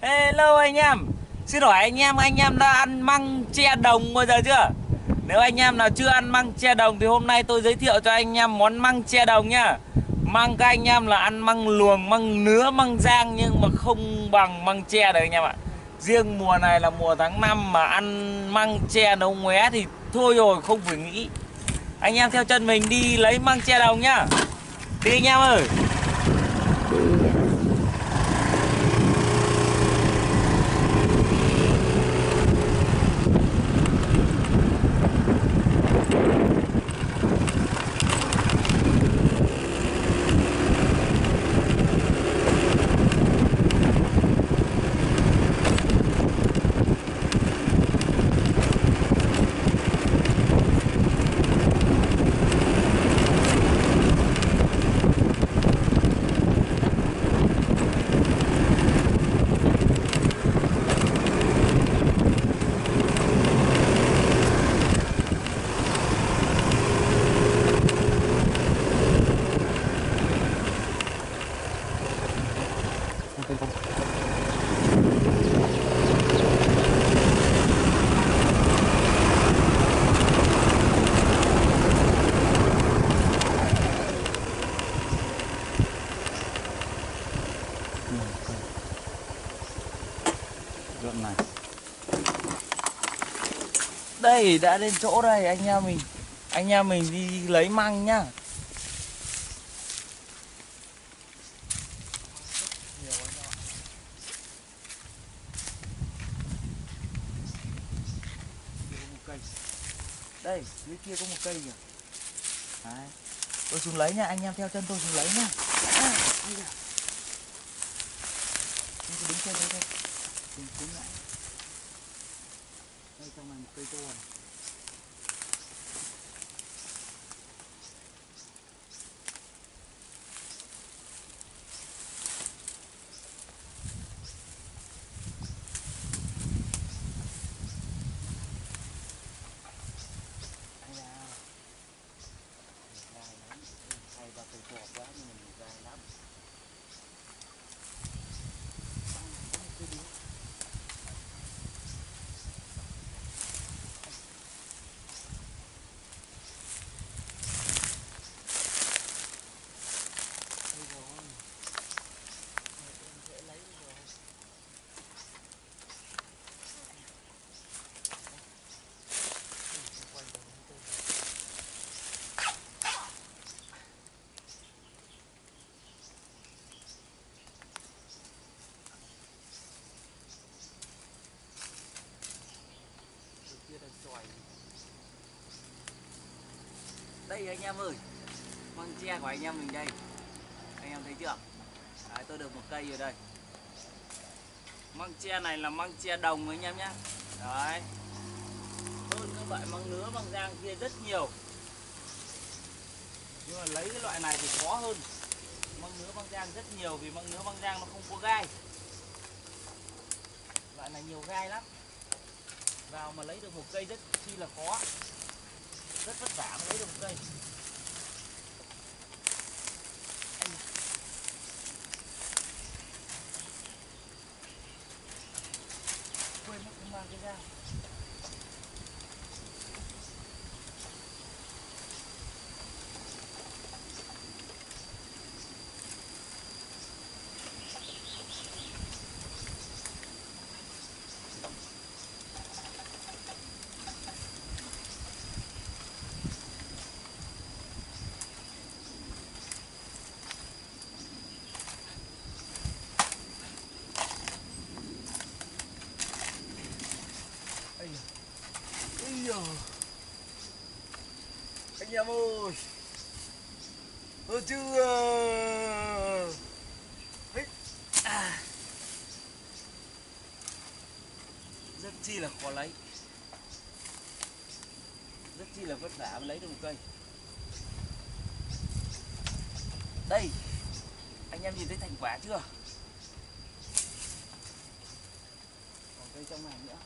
Hello anh em. Xin hỏi anh em đã ăn măng tre đồng bao giờ chưa? Nếu anh em nào chưa ăn măng tre đồng thì hôm nay tôi giới thiệu cho anh em món măng tre đồng nhá. Măng các anh em là ăn măng luồng, măng nứa, măng rang nhưng mà không bằng măng tre được anh em ạ. Riêng mùa này là mùa tháng 5 mà ăn măng tre nấu ngoé thì thôi rồi không phải nghĩ. Anh em theo chân mình đi lấy măng tre đồng nhá. Đi anh em ơi. Đi. Này. Đây đã đến chỗ đây anh em mình đi lấy măng nhá. Đây dưới kia có một cây kìa. Đấy. Tôi xuống lấy nha, anh em theo chân tôi xuống lấy nha. Anh cứ đứng trên đây thôi. Đừng xuống lại. Đây trong này một cây to này. Đây anh em ơi, măng tre của anh em mình đây. Anh em thấy chưa? Đấy, tôi được một cây rồi đây. Măng tre này là măng tre đồng anh em nhé. Đấy. Hơn các loại măng nứa, măng rang kia rất nhiều. Nhưng mà lấy cái loại này thì khó hơn. Măng nứa, măng rang rất nhiều vì măng nứa, măng rang nó không có gai. Loại này nhiều gai lắm. Vào mà lấy được một cây rất chi là khó. Rất vất vả mới lấy được một cây. Quên mất không mang cái dao. Anh em ơi, ơ chưa rất chi là khó lấy, rất chi là vất vả mới lấy được một cây. Đây anh em nhìn thấy thành quả chưa? Còn cây trong này nữa.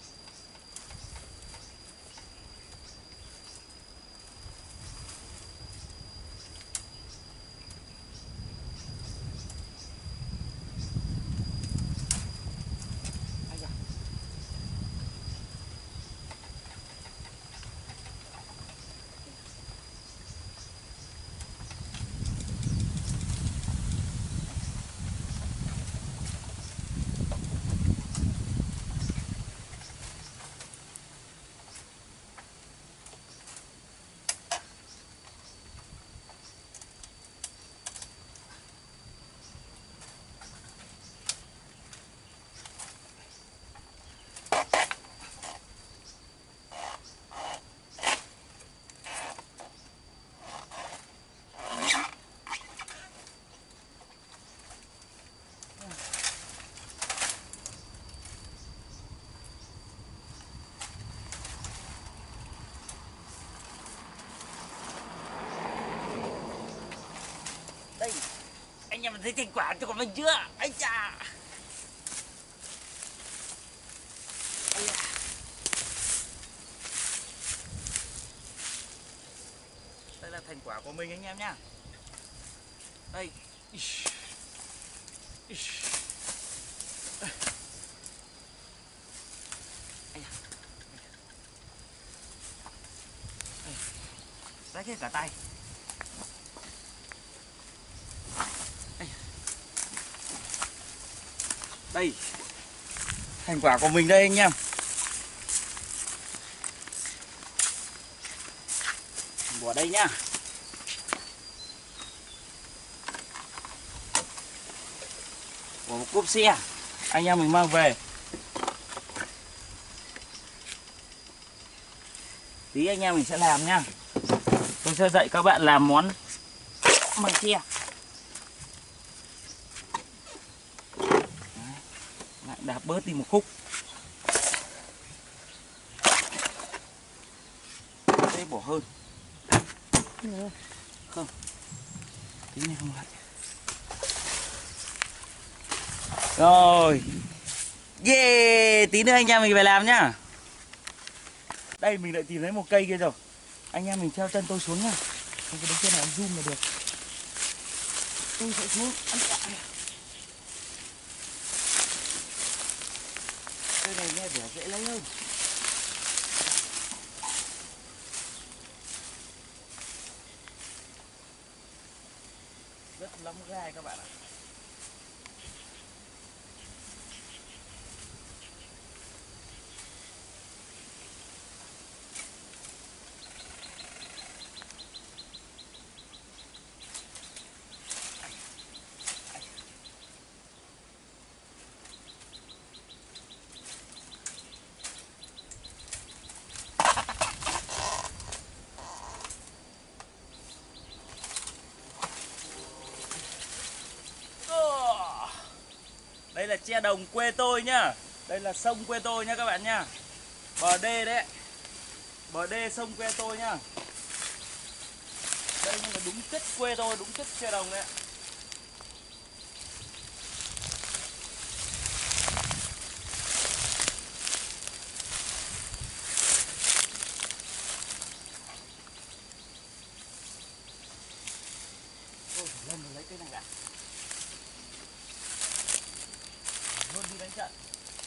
thấy thành quả cho mình chưa? Ấy chà. Đây là thành quả của mình anh em nhá. Đây. Rách hết cả tay. Đây. Thành quả của mình đây anh em. Bỏ đây nhá. Bỏ một cốp xe. Anh em mình mang về. Tí anh em mình sẽ làm nhá. Tôi sẽ dạy các bạn làm món măng tre. Lại đạp bớt đi một khúc. Đây bỏ hơn. Không. Tí này không lại. Rồi. Yeah, tí nữa anh em mình về làm nhá. Đây mình lại tìm thấy một cây kia rồi. Anh em mình theo chân tôi xuống nhá. Không có đứng trên này anh zoom là được. Tôi sẽ xuống ăn quả này. Cây này nghe vẻ dễ lấy hơn. Rất lắm gai các bạn ạ. Đây là tre đồng quê tôi nhá. Đây là sông quê tôi nhá các bạn nhá. Bờ đê đấy. Bờ đê sông quê tôi nhá. Đây nhưng mà đúng chất quê tôi, đúng chất tre đồng đấy. Tôi phải lên và lấy cái này đã. Luôn đi đánh trận.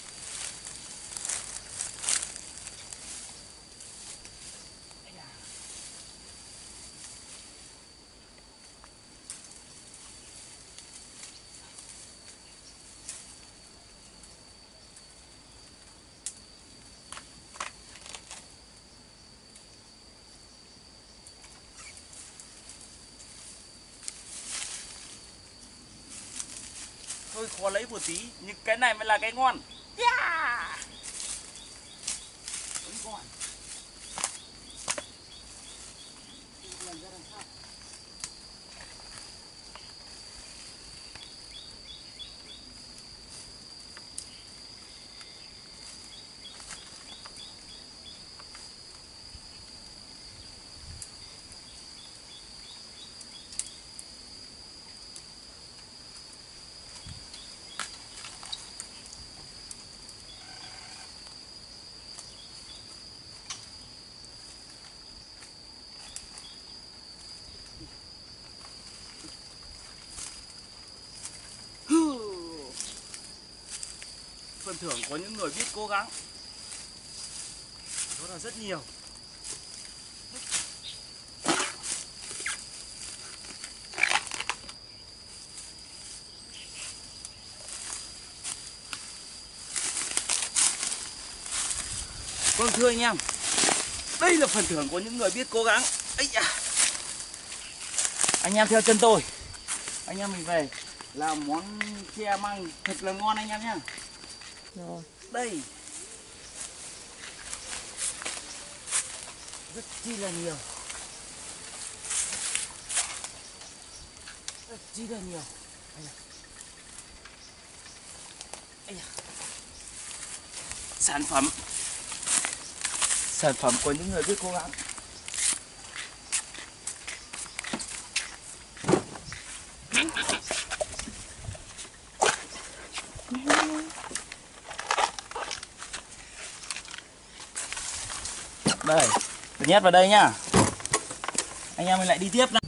Thôi khó lấy một tí, nhưng cái này mới là cái ngon. Yeah. Vẫn ngon. Phần thưởng có những người biết cố gắng. Đó là rất nhiều. Vâng thưa anh em, đây là phần thưởng của những người biết cố gắng. Ấy da. Anh em theo chân tôi. Anh em mình về làm món tre măng thật là ngon anh em nhá. Rồi. Đây. Rất chi là nhiều. Rất chi là nhiều. Ây da. Sản phẩm của những người biết cố gắng. Đây, tôi nhét vào đây nhá. Anh em mình lại đi tiếp nào.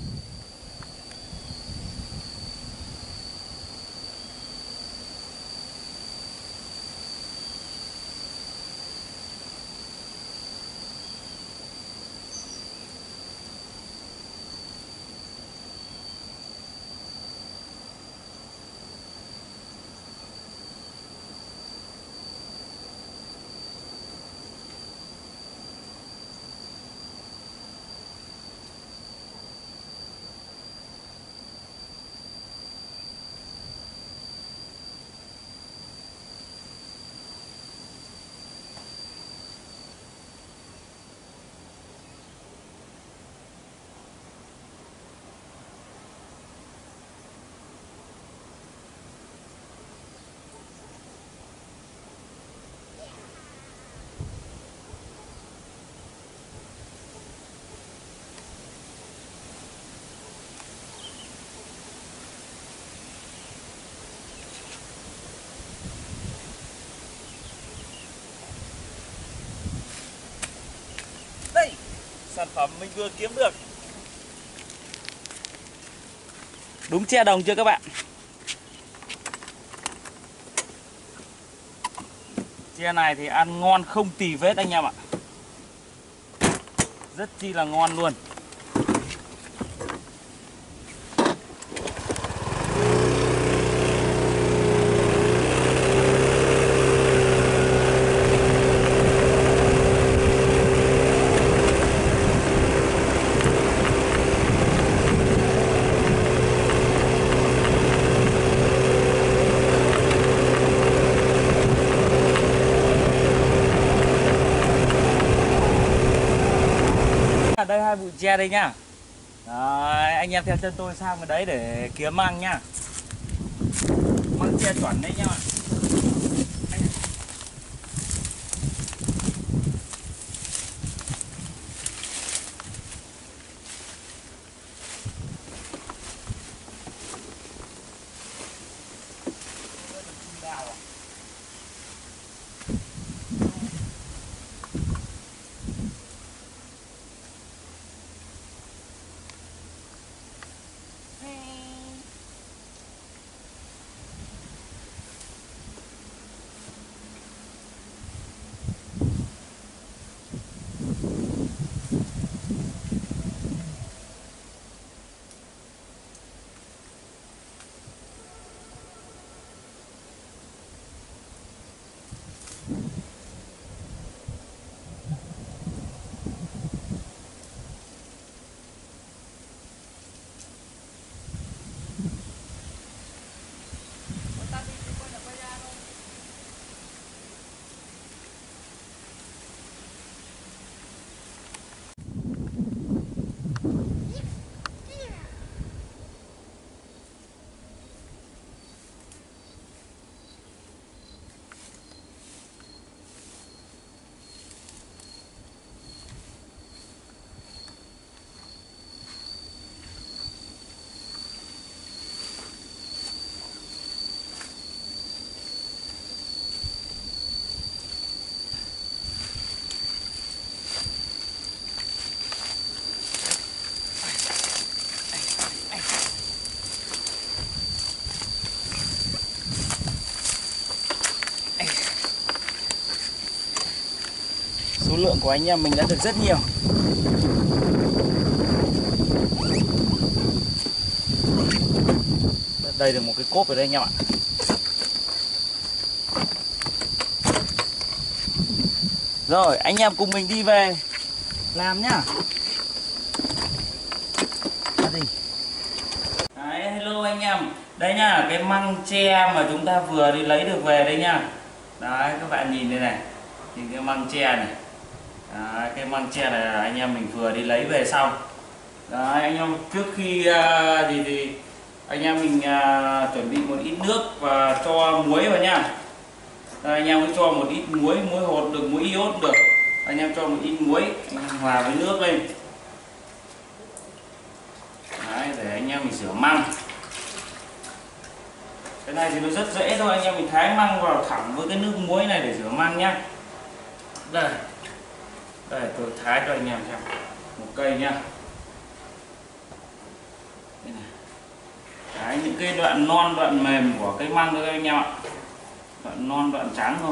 Đây, sản phẩm mình vừa kiếm được. Đúng tre đồng chưa các bạn? Tre này thì ăn ngon không tì vết anh em ạ. Rất chi là ngon luôn. Đây 2 bụi tre đây nhá. Đấy, anh em theo chân tôi sang cái đấy để kiếm măng nhá. Măng tre chuẩn đấy nhá. Số lượng của anh em mình đã được rất nhiều. Đây được một cái cốp ở đây anh em ạ. Rồi anh em cùng mình đi về làm nhá. Đấy, hello anh em. Đây nhá, cái măng tre mà chúng ta vừa đi lấy được về đây nhá. Đấy các bạn nhìn đây này. Nhìn cái măng tre này. Đấy, cái măng tre này là anh em mình vừa đi lấy về xong. Đấy, anh em trước khi thì anh em mình chuẩn bị một ít nước và cho muối vào nhá. Đây, anh em cứ cho một ít muối, muối hột được, muối iốt được. Anh em cho một ít muối, anh em hòa với nước lên. Đấy, để anh em mình rửa măng. Cái này thì nó rất dễ thôi, anh em mình thái măng vào thẳng với cái nước muối này để rửa măng nhá. Đây. Đây tôi thái cho anh em xem một cây nhá. Đây này. Đấy, những cái đoạn non đoạn mềm của cây măng thôi các anh em ạ, đoạn non đoạn trắng không.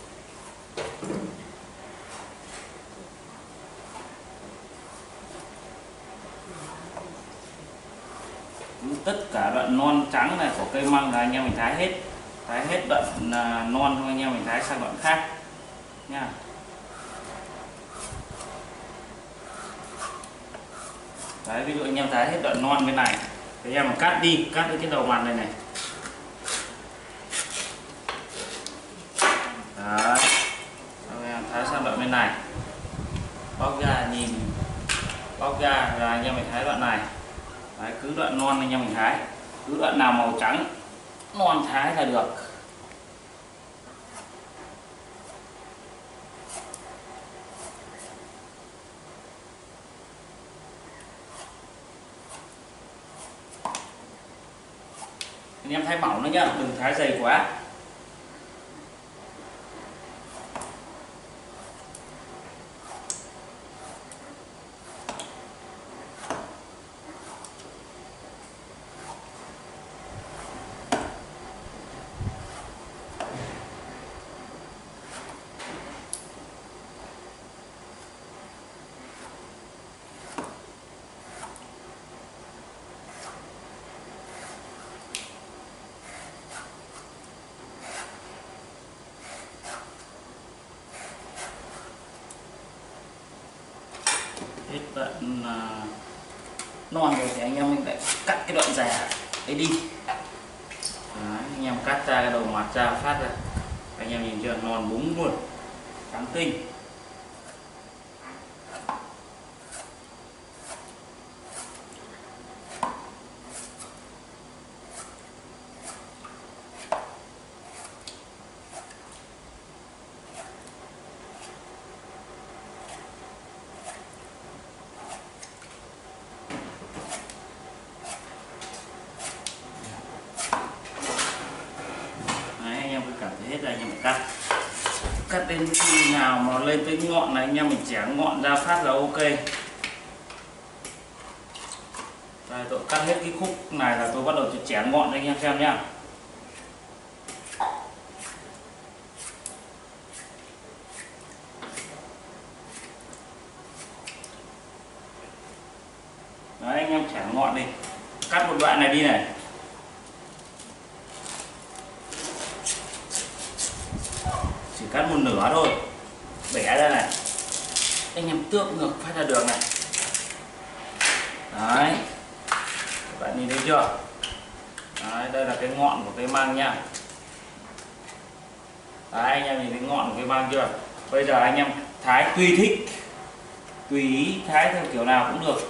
Tất cả đoạn non trắng này của cây măng là anh em mình thái hết đoạn non thôi, anh em mình thái sang đoạn khác nha. Đấy, ví dụ anh em thái hết đoạn non bên này thì anh em mà cắt đi, cắt cái đầu mặt này này. Đấy, anh em thái sang đoạn bên này, bóc ra nhìn, bóc ra là anh em mình thái đoạn này. Đấy, cứ đoạn non anh em mình thái, cứ đoạn nào màu trắng non thái là được. Anh em thái mỏng nữa nhá, đừng thái dày quá. Hết đoạn non rồi thì anh em mình lại cắt cái đoạn già ấy đi. Đấy, anh em cắt ra cái đầu mặt ra phát ra, anh em nhìn chưa, non búng luôn, trắng tinh. Cảm thấy hết là anh em phải cắt đến khi nào mà lên tới ngọn này anh em mình chẻ ngọn ra phát là ok. Đây, tôi cắt hết cái khúc này là tôi bắt đầu chẻ ngọn cho anh em xem nhá. Đấy, anh em chẻ ngọn đi, cắt một đoạn này đi này. Chỉ cắt một nửa thôi, bẻ ra này, anh em tước ngược phát ra đường này. Đấy, các bạn nhìn thấy chưa? Đấy, đây là cái ngọn của cây măng nha. Đấy, anh em nhìn thấy ngọn của cây măng chưa? Bây giờ anh em thái tùy thích, tùy ý thái theo kiểu nào cũng được.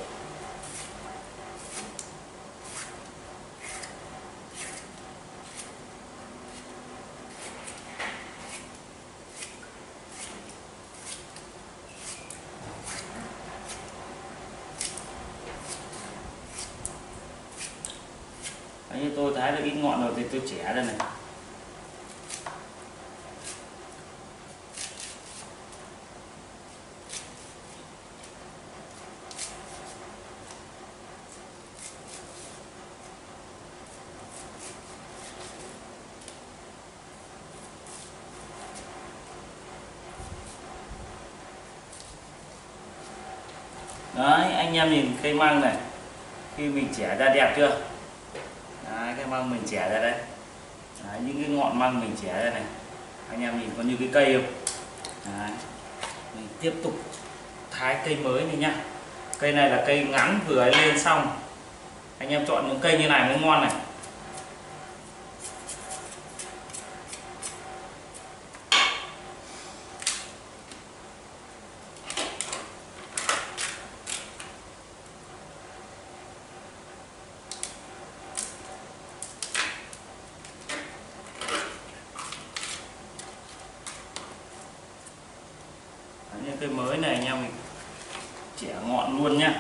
Đấy, như tôi thái được ít ngọn rồi thì tôi chẻ ra này. Đấy, anh em nhìn cây măng này, khi mình chẻ ra đẹp chưa? Đấy, cái măng mình chẻ ra đây. Đấy, những cái ngọn măng mình chẻ ra này, anh em nhìn có như cái cây không? Đấy, mình tiếp tục thái cây mới này nhá. Cây này là cây ngắn vừa lên xong, anh em chọn những cây như này mới ngon này. Những cây mới này anh em mình chẻ ngọn luôn nhá.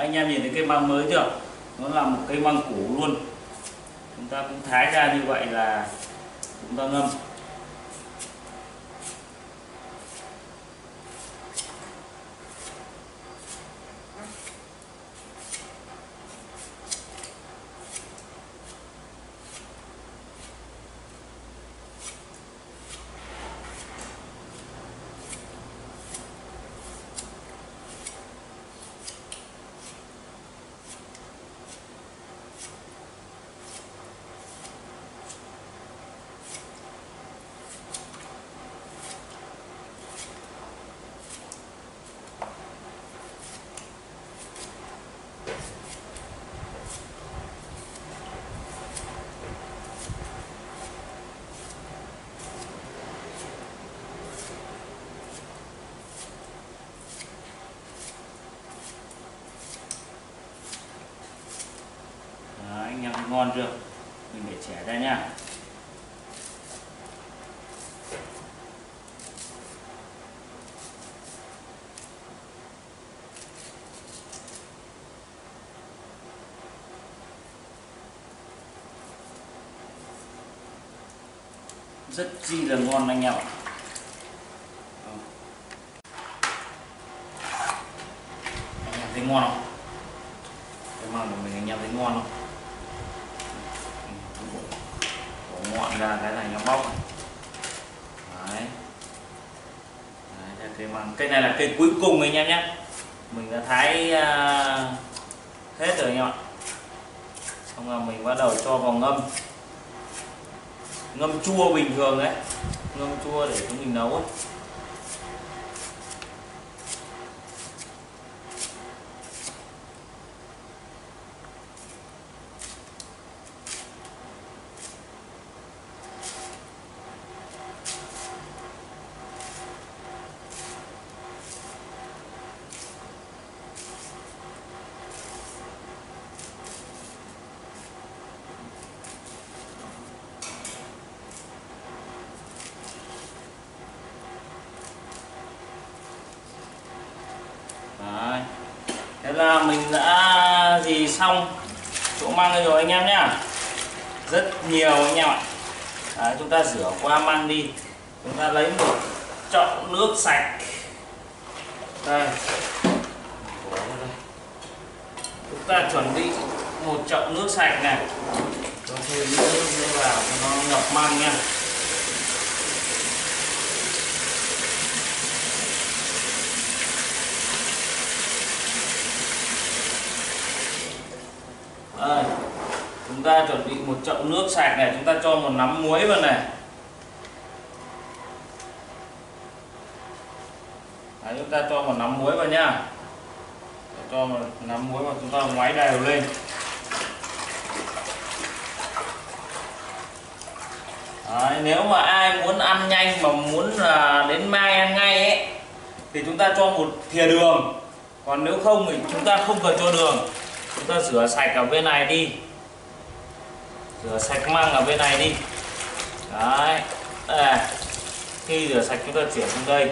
anh em nhìn thấy cây măng mới chưa, nó là một cây măng củ luôn. Chúng ta cũng thái ra như vậy là chúng ta ngâm. Anh em ngon chưa? Mình để chẻ ra nha. Rất chi là ngon anh em ạ. Anh em thấy ngon không? Cái măng của mình anh em thấy ngon không? Bỏ ngọn ra cái này nó bóc. Đấy. Đấy, cây măng. Cây này là cây cuối cùng anh em nhé. Mình đã thái hết rồi anh em ạ. Xong rồi mình bắt đầu cho vào ngâm. Ngâm chua bình thường đấy, ngâm chua để chúng mình nấu ấy. Đấy. Thế là mình đã gì xong chỗ măng rồi anh em nhá. Rất nhiều anh em ạ. Đấy, chúng ta rửa qua măng đi. Chúng ta lấy một chậu nước sạch. Đây. Chúng ta chuẩn bị một chậu nước sạch này. Cho thêm nước vào cho nó ngập măng nha. Đây, chúng ta chuẩn bị một chậu nước sạch này, chúng ta cho một nắm muối vào này. Đấy, chúng ta cho một nắm muối vào nhá. Cho một nắm muối vào, chúng ta ngoáy đều lên. Đấy, nếu mà ai muốn ăn nhanh mà muốn là đến mai ăn ngay ấy thì chúng ta cho một thìa đường. Còn nếu không thì chúng ta không cần cho đường. Chúng ta rửa sạch ở bên này đi. Rửa sạch măng ở bên này đi. Đấy. Khi rửa sạch chúng ta chuyển xuống đây.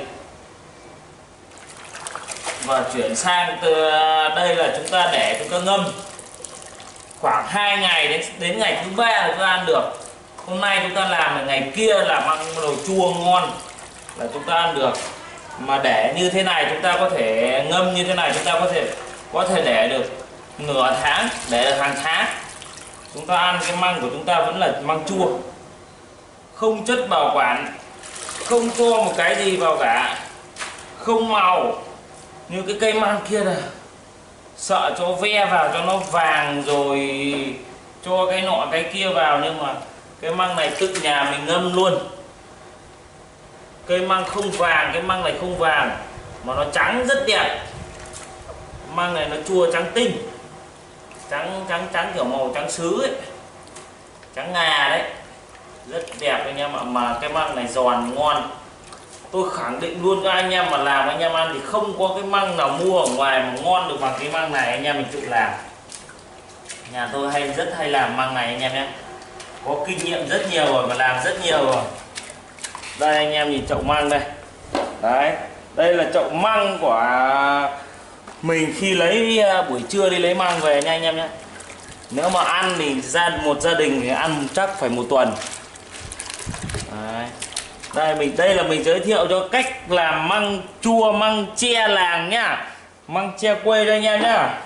Và chuyển sang từ đây là chúng ta để chúng ta ngâm khoảng 2 ngày đến ngày thứ 3 là chúng ta ăn được. Hôm nay chúng ta làm là ngày kia là măng đồ chua ngon là chúng ta ăn được. Mà để như thế này chúng ta có thể ngâm như thế này chúng ta có thể để được nửa tháng, để được hàng tháng. Chúng ta ăn cái măng của chúng ta vẫn là măng chua, không chất bảo quản, không cho một cái gì vào cả, không màu như cái cây măng kia này. Sợ cho ve vào cho nó vàng rồi cho cái nọ cái kia vào, nhưng mà cái măng này tự nhà mình ngâm luôn. Cây măng không vàng, cái măng này không vàng mà nó trắng rất đẹp. Măng này nó chua trắng tinh, trắng kiểu màu trắng sứ ấy, trắng ngà đấy, rất đẹp anh em ạ. Mà cái măng này giòn ngon, tôi khẳng định luôn các anh em mà làm anh em ăn thì không có cái măng nào mua ở ngoài mà ngon được bằng cái măng này anh em mình tự làm. Nhà tôi rất hay làm măng này anh em nhé, có kinh nghiệm rất nhiều rồi và làm rất nhiều rồi. Đây anh em nhìn chậu măng đây. Đấy, đây là chậu măng của Mình khi lấy buổi trưa đi lấy măng về nha anh em nhé. Nếu mà ăn thì một gia đình thì ăn chắc phải 1 tuần. Đấy. Đây là mình giới thiệu cho cách làm măng chua, măng tre làng nhá, măng tre quê đây anh em nhá.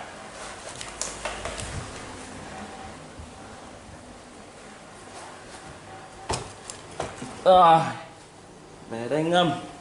Để đây ngâm.